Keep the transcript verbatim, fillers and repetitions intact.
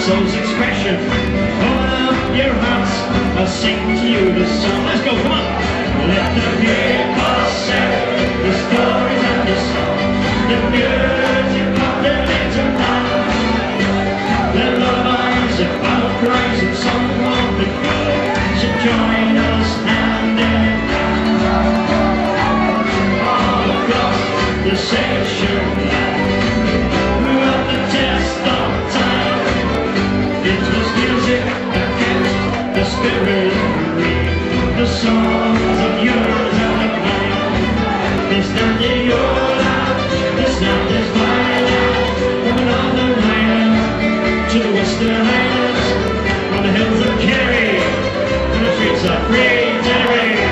soul's expression. Open up your hearts, I'll sing to you this song. Let's go, come on! Let the people say the stories and the song, the music of the little town. The lullabies about praise and song of the good, so join us hand in hand. All across the section of the test of time, it was music that kept the spirit free. The songs of yours and of mine, this land is your land, this land is my land. From the northern highlands to the western highlands, from the hills of Kerry to the streets of Green Terry.